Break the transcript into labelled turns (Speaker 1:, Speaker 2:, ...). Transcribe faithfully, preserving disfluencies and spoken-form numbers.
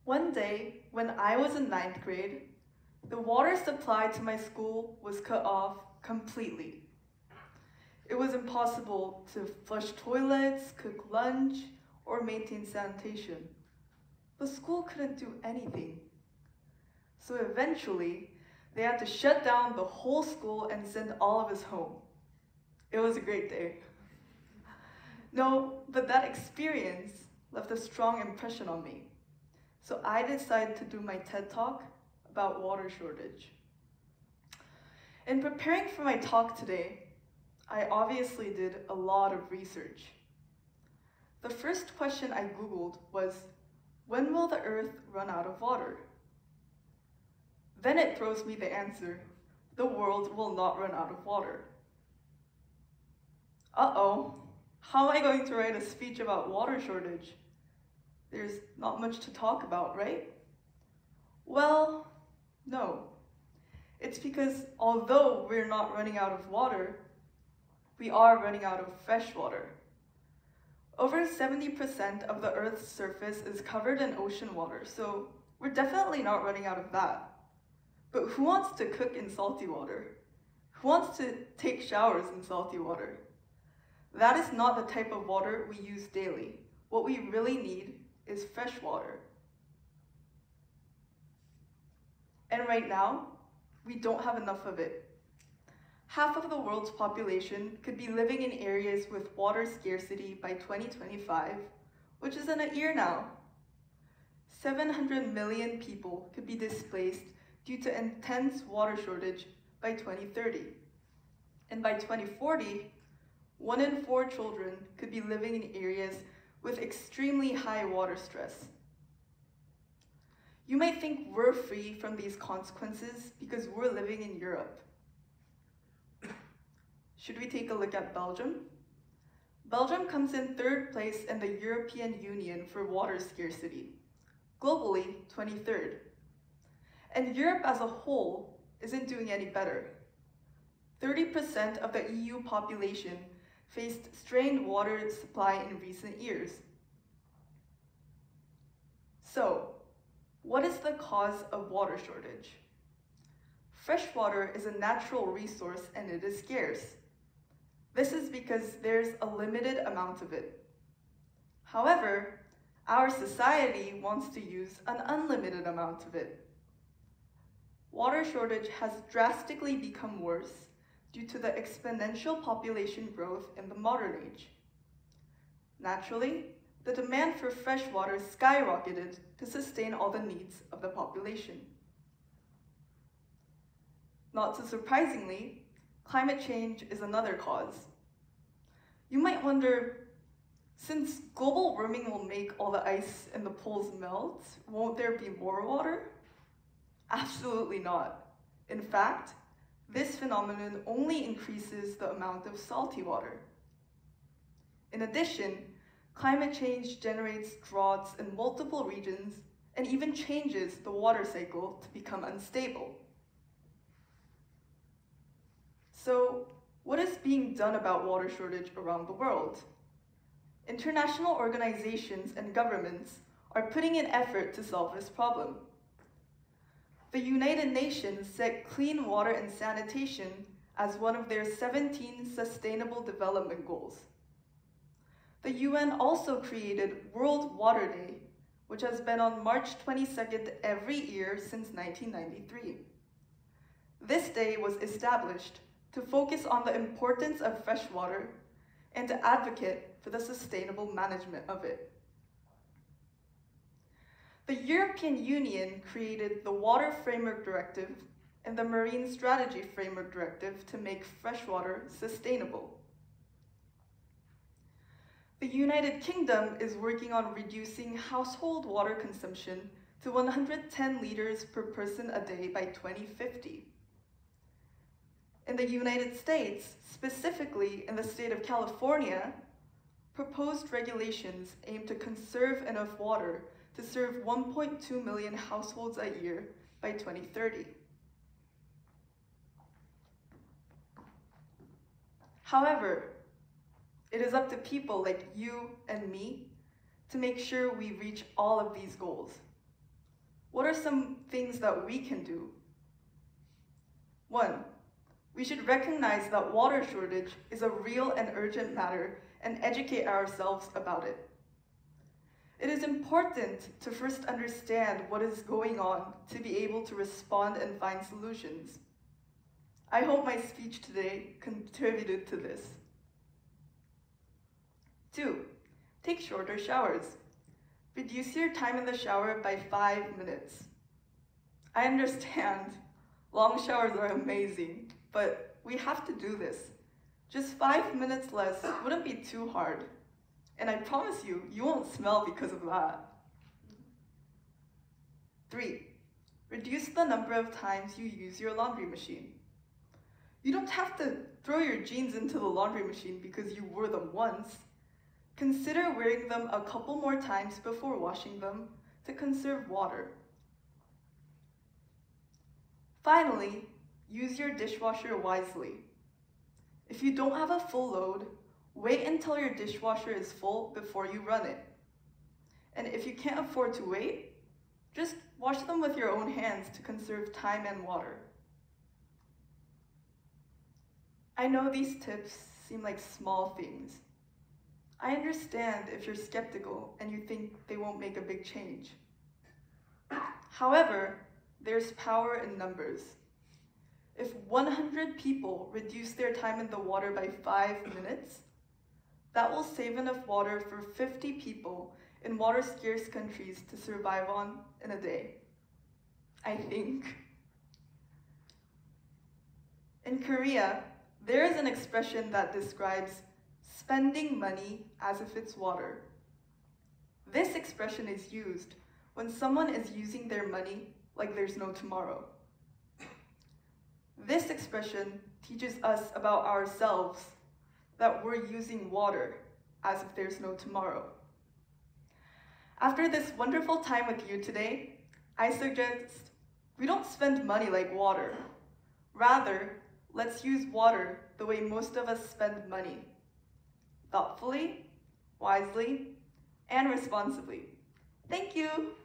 Speaker 1: One day, when I was in ninth grade, the water supply to my school was cut off completely. It was impossible to flush toilets, cook lunch, or maintain sanitation. The school couldn't do anything. So eventually, they had to shut down the whole school and send all of us home. It was a great day. No, but that experience left a strong impression on me. So I decided to do my TED Talk about water shortage. In preparing for my talk today, I obviously did a lot of research. The first question I Googled was, when will the Earth run out of water? Then it throws me the answer, the world will not run out of water. Uh-oh, how am I going to write a speech about water shortage? There's not much to talk about, right? Well, no. It's because although we're not running out of water, we are running out of fresh water. Over seventy percent of the Earth's surface is covered in ocean water, so we're definitely not running out of that. But who wants to cook in salty water? Who wants to take showers in salty water? That is not the type of water we use daily. What we really need is fresh water. And right now, we don't have enough of it. Half of the world's population could be living in areas with water scarcity by twenty twenty-five, which is in a year now. seven hundred million people could be displaced due to intense water shortage by twenty thirty. And by twenty forty, one in four children could be living in areas with extremely high water stress. You might think we're free from these consequences because we're living in Europe. Should we take a look at Belgium? Belgium comes in third place in the European Union for water scarcity, globally twenty-third. And Europe as a whole isn't doing any better. thirty percent of the E U population faced strained water supply in recent years. So, what is the cause of water shortage? Fresh water is a natural resource and it is scarce. This is because there's a limited amount of it. However, our society wants to use an unlimited amount of it. Water shortage has drastically become worse due to the exponential population growth in the modern age. Naturally, the demand for fresh water skyrocketed to sustain all the needs of the population. Not so surprisingly, climate change is another cause. You might wonder, since global warming will make all the ice in the poles melt, won't there be more water? Absolutely not. In fact, this phenomenon only increases the amount of salty water. In addition, climate change generates droughts in multiple regions and even changes the water cycle to become unstable. So, what is being done about water shortage around the world? International organizations and governments are putting in effort to solve this problem. The United Nations set clean water and sanitation as one of their seventeen Sustainable Development Goals. The U N also created World Water Day, which has been on March twenty-second every year since nineteen ninety-three. This day was established to focus on the importance of fresh water and to advocate for the sustainable management of it. The European Union created the Water Framework Directive and the Marine Strategy Framework Directive to make freshwater sustainable. The United Kingdom is working on reducing household water consumption to one hundred ten liters per person a day by twenty fifty. In the United States, specifically in the state of California, proposed regulations aim to conserve enough water to serve one point two million households a year by twenty thirty. However, it is up to people like you and me to make sure we reach all of these goals. what are some things that we can do? One, we should recognize that water shortage is a real and urgent matter and educate ourselves about it. It is important to first understand what is going on to be able to respond and find solutions. I hope my speech today contributed to this. Two, take shorter showers. Reduce your time in the shower by five minutes. I understand, long showers are amazing, but we have to do this. Just five minutes less wouldn't be too hard. And I promise you, you won't smell because of that. Three, reduce the number of times you use your laundry machine. You don't have to throw your jeans into the laundry machine because you wore them once. Consider wearing them a couple more times before washing them to conserve water. Finally, use your dishwasher wisely. If you don't have a full load, wait until your dishwasher is full before you run it. And if you can't afford to wait, just wash them with your own hands to conserve time and water. I know these tips seem like small things. I understand if you're skeptical and you think they won't make a big change. However, there's power in numbers. If one hundred people reduce their time in the water by five minutes, that will save enough water for fifty people in water-scarce countries to survive on in a day. I think. In Korea, there is an expression that describes spending money as if it's water. This expression is used when someone is using their money like there's no tomorrow. This expression teaches us about ourselves that we're using water as if there's no tomorrow. After this wonderful time with you today, I suggest we don't spend money like water. Rather, let's use water the way most of us spend money. Thoughtfully, wisely, and responsibly. Thank you!